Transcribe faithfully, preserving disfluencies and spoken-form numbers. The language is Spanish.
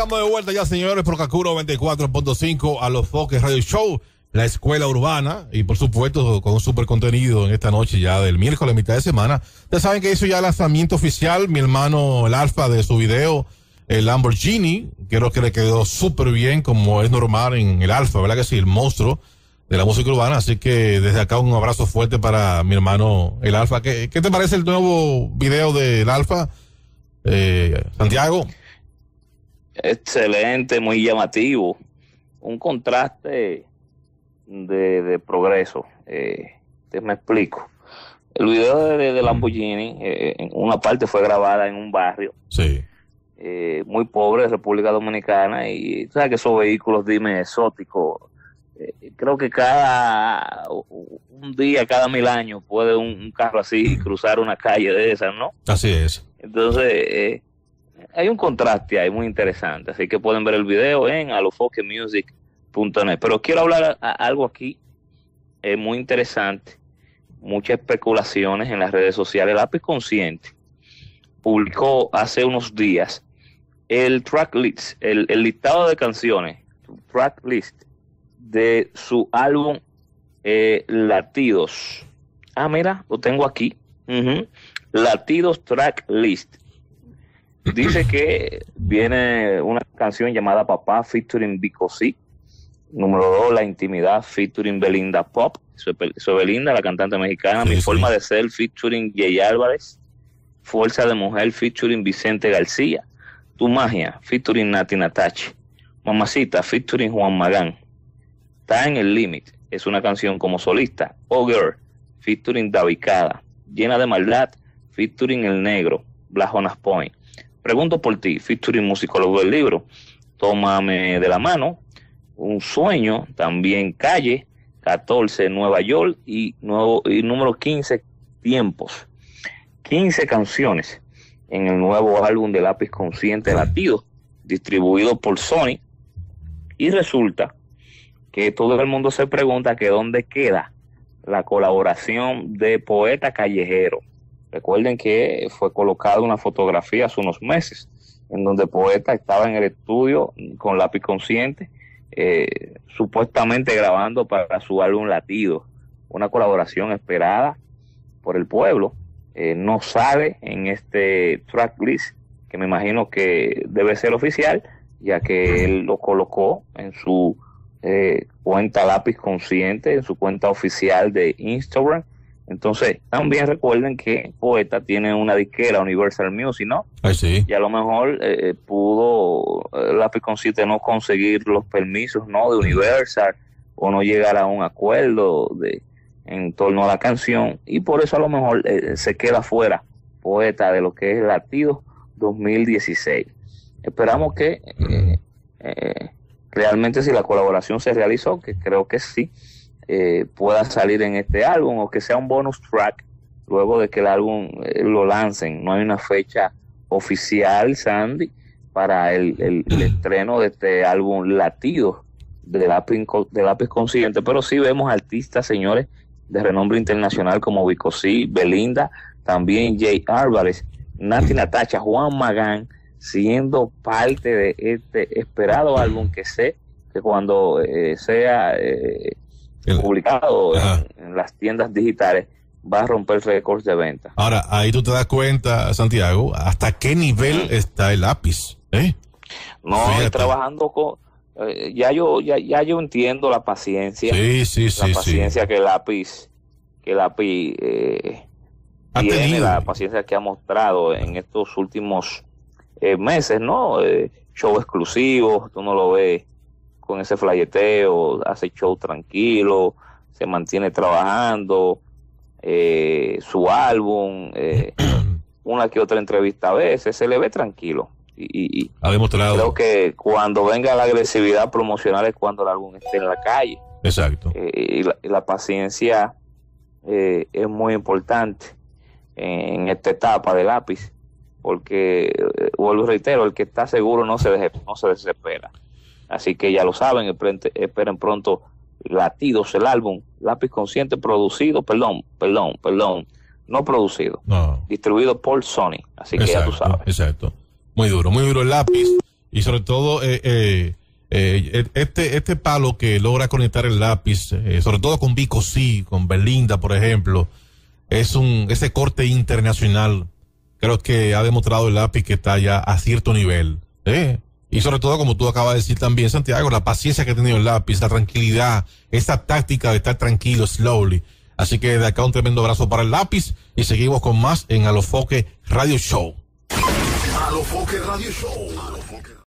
estamos de vuelta ya, señores, por Kaku noventa y cuatro punto cinco a los Foques Radio Show, la escuela urbana, y por supuesto con un super contenido en esta noche ya del miércoles, mitad de semana. Ustedes saben que hizo ya el lanzamiento oficial, mi hermano, el alfa de su video, el Lamborghini. Creo que le quedó súper bien, como es normal en el alfa, ¿verdad que sí? El monstruo de la música urbana. Así que desde acá un abrazo fuerte para mi hermano, el alfa. ¿Qué, qué te parece el nuevo video del alfa, eh, Santiago? Excelente, muy llamativo, un contraste de, de progreso. Eh, te me explico. El video de, de Lamborghini, eh, en una parte fue grabada en un barrio, sí, eh, muy pobre de República Dominicana, y sabes que esos vehículos, dime, exóticos, eh, creo que cada un día, cada mil años puede un, un carro así cruzar una calle de esas, ¿no? Así es. Entonces, eh, hay un contraste ahí muy interesante, así que pueden ver el video en alofoque music punto net. Pero quiero hablar a, a algo aquí eh, muy interesante, muchas especulaciones en las redes sociales. Lápiz Consciente publicó hace unos días el track list, el, el listado de canciones, track list de su álbum eh, Latidos. Ah, mira, lo tengo aquí. Uh-huh. Latidos Track List. Dice que viene una canción llamada Papá featuring Vico C. Número dos, La Intimidad featuring Belinda Pop. Soy, soy Belinda, la cantante mexicana. Sí, Mi sí. Forma de Ser featuring Jay Álvarez. Fuerza de Mujer featuring Vicente García. Tu Magia featuring Nati Natachi. Mamacita featuring Juan Magán. Time el Limit es una canción como solista. Oh Girl featuring David Cada. Llena de Maldad featuring El Negro, Blajonas Point. Pregunto por ti, featuring Musicólogo del Libro. Tómame de la Mano, Un Sueño, también Calle, catorce, Nueva York, y, nuevo, y número quince, Tiempos. quince canciones en el nuevo álbum de Lápiz Consciente Latido, distribuido por Sony. Y resulta que todo el mundo se pregunta que dónde queda la colaboración de Poeta Callejero. Recuerden que fue colocada una fotografía hace unos meses en donde Poeta estaba en el estudio con Lápiz Consciente, eh, supuestamente grabando para su álbum Latido, una colaboración esperada por el pueblo. Eh, no sale en este tracklist, que me imagino que debe ser oficial, ya que él lo colocó en su eh, cuenta Lápiz Consciente, en su cuenta oficial de Instagram. Entonces, también recuerden que Poeta tiene una disquera, Universal Music, ¿no? Ay, sí. Y a lo mejor eh, pudo eh, Lápiz Consciente no conseguir los permisos, ¿no?, de Universal, o no llegar a un acuerdo de en torno a la canción, y por eso a lo mejor eh, se queda fuera Poeta de lo que es Latido dos mil dieciséis. Esperamos que eh, eh, realmente, si la colaboración se realizó, que creo que sí, Eh, pueda salir en este álbum, o que sea un bonus track luego de que el álbum eh, lo lancen. No hay una fecha oficial, Sandy, para el, el, el estreno de este álbum Latido de Lápiz, de Lápiz Consciente, pero sí vemos artistas, señores, de renombre internacional como Vico C, Belinda, también Jay Álvarez, Nati Natacha, Juan Magán, siendo parte de este esperado álbum, que sé que cuando eh, sea eh, publicado en, en las tiendas digitales va a romper récords de venta. Ahora, ahí tú te das cuenta, Santiago, hasta qué nivel está el Lápiz, ¿eh? No, Fíjate. trabajando con eh, ya yo ya, ya yo entiendo la paciencia, sí, sí, la sí, paciencia sí. que el Lápiz que el Lápiz eh, tiene, tenido. La paciencia que ha mostrado en estos últimos eh, meses, ¿no? Eh, show exclusivos, tú no lo ves con ese flyeteo, hace show tranquilo, se mantiene trabajando, eh, su álbum, eh, una que otra entrevista a veces, se le ve tranquilo. Y, y ha demostrado. Creo que cuando venga la agresividad promocional es cuando el álbum esté en la calle. Exacto. Eh, y, la, y la paciencia eh, es muy importante en, en esta etapa de Lápiz, porque, eh, vuelvo y reitero, el que está seguro no se, deje, no se desespera. Así que ya lo saben, esperen pronto Latidos, el álbum Lápiz Consciente, producido, perdón, perdón, perdón, no producido, no. distribuido por Sony. Así exacto, que ya tú sabes. Exacto. Muy duro, muy duro el Lápiz. Y sobre todo, eh, eh, eh, este, este palo que logra conectar el lápiz, eh, sobre todo con Vico C, con Belinda, por ejemplo, es un, ese corte internacional. Creo que ha demostrado el lápiz que está ya a cierto nivel. ¿eh? Y sobre todo, como tú acabas de decir también, Santiago, la paciencia que ha tenido el lápiz, la tranquilidad, esa táctica de estar tranquilo, slowly. Así que de acá un tremendo abrazo para el lápiz y seguimos con más en Alofoque Radio Show. Alofoque Radio Show.